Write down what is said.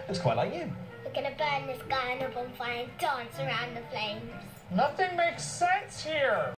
Looks quite like you. We're gonna burn this guy on a bonfire and dance around the flames. Nothing makes sense here.